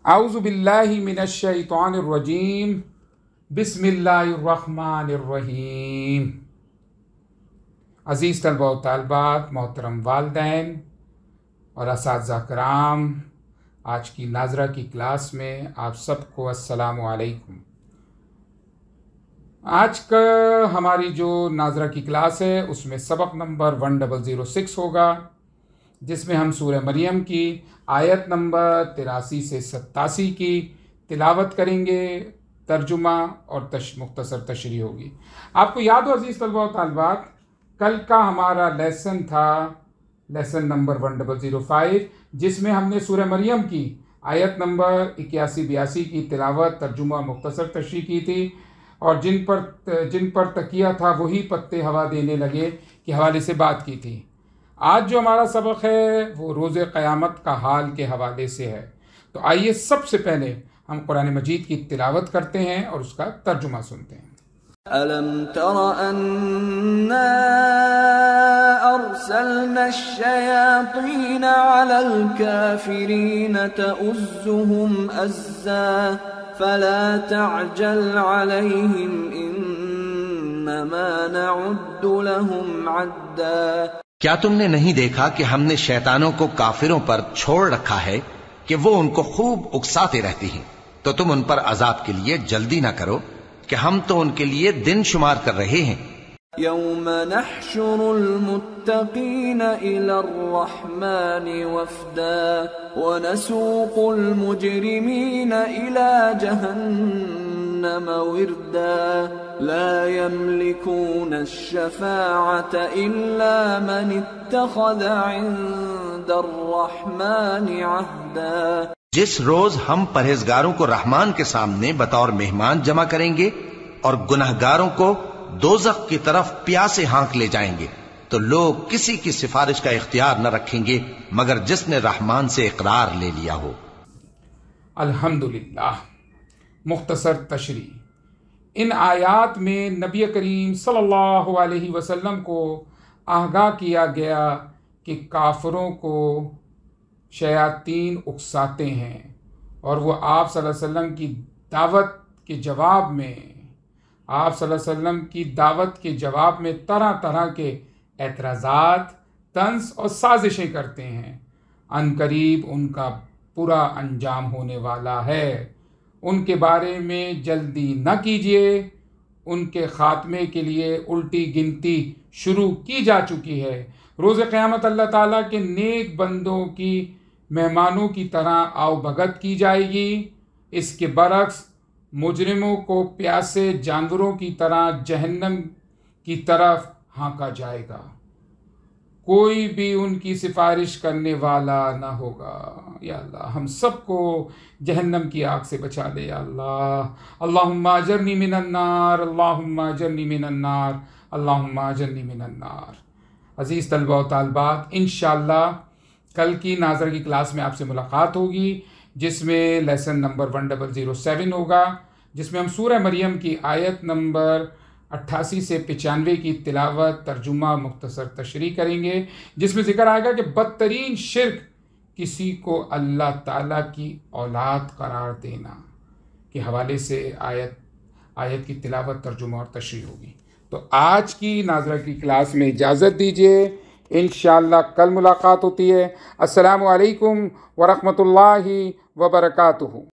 अऊज़ु बिल्लाहि मिनश्शैतानिर्रजीम बिस्मिल्लाहिर्रहमानिर्रहीम। अज़ीज़ तलबा व तालिबात, मोहतरम वालिदैन और असातिज़ा कराम, आज की नाज़रा की क्लास में आप सबको अस्सलामु अलैकुम। आज का हमारी जो नाज़रा की क्लास है उसमें सबक नंबर 1006 होगा, जिसमें हम सूरह मरियम की आयत नंबर 83 से 87 की तिलावत करेंगे। तर्जुमा और मुख्तसर तशरीह होगी। आपको याद हो अज़ीज़ तलबा व तालिबात, कल का हमारा लेसन था लेसन नंबर 1005, जिसमें हमने सूरह मरियम की आयत नंबर 81-82 की तिलावत, तर्जुमा, मुख्तसर तशरीह की थी, और जिन पर तकिया था वही पत्ते हवा देने लगे के हवाले से बात की थी। आज जो हमारा सबक है वो रोज़े क़यामत का हाल के हवाले से है। तो आइए सबसे पहले हम कुरान मजीद की तिलावत करते हैं और उसका तर्जुमा सुनते हैं। अलम तर अन्ना अरसलना अश्शयातीन अलल काफिरीन तउज़्ज़ुहुम अज़्ज़ा फला तअजल अलैहिम इन्नमा नउद्दु लहुम अद्दा। क्या तुमने नहीं देखा कि हमने शैतानों को काफिरों पर छोड़ रखा है कि वो उनको खूब उकसाते रहती हैं, तो तुम उन पर अजाब के लिए जल्दी ना करो कि हम तो उनके लिए दिन शुमार कर रहे हैं। यौम नहशुरुल मुत्तकीन इलर रहमानि वफ्दा व नसूकुल मुजरिमीन इला जहन्नम विर्दा ला यमलिकून अश्शफाअत इल्ला मन इत्तखज़ इंदर रहमानि अहदा। जिस रोज हम परहेजगारों को रहमान के सामने बतौर मेहमान जमा करेंगे और गुनहगारों को दोज़ख की तरफ प्यासे हाँक ले जाएंगे, तो लोग किसी की सिफारिश का इख्तियार न रखेंगे मगर जिसने रहमान से इकरार ले लिया हो। अल्हम्दुलिल्लाह। मुख्तसर तशरीह। इन आयात में नबी करीम सल्लल्लाहु अलैहि वसल्लम को आगाह किया गया कि काफिरों को शयातीन उकसाते हैं और वो आप सल्लल्लाहु अलैहि वसल्लम की दावत के जवाब में तरह तरह के एतराज़ात, तंज और साजिशें करते हैं। अनकरीब उनका बुरा अंजाम होने वाला है। उनके बारे में जल्दी न कीजिए, उनके ख़ात्मे के लिए उल्टी गिनती शुरू की जा चुकी है। रोज़ क़यामत अल्लाह ताला के नेक बंदों की मेहमानों की तरह आओ भगत की जाएगी। इसके बरक्स मुजरिमों को प्यासे जानवरों की तरह जहन्नम की तरफ हाँका जाएगा। कोई भी उनकी सिफारिश करने वाला ना होगा। या अल्लाह, हम सबको जहन्नम की आग से बचा ले। या अल्लाह, अल्लाहुम्मा अजरनी मिनन नार, अल्लाहुम्मा अजरनी मिनन नार, अल्लाहुम्मा अजरनी मिनन नार। अज़ीज़ तलबा व तालिबात, इंशाअल्लाह कल की नाज़रा की क्लास में आपसे मुलाकात होगी, जिसमें लेसन नंबर 1007 होगा, जिसमें हम सूरह मरियम की आयत नंबर 88 से 95 की तिलावत, तर्जुमा, मुख्तसर तशरीह करेंगे, जिसमें ज़िक्र आएगा कि बदतरीन शिर्क किसी को अल्लाह ताला की औलाद करार देना के हवाले से आयत की तिलावत, तर्जुमा और तशरीह होगी। तो आज की नाज़रा की क्लास में इजाज़त दीजिए। इंशाअल्लाह कल मुलाकात होती है। अस्सलामु अलैकुम व रहमतुल्लाहि व बरकातुहू।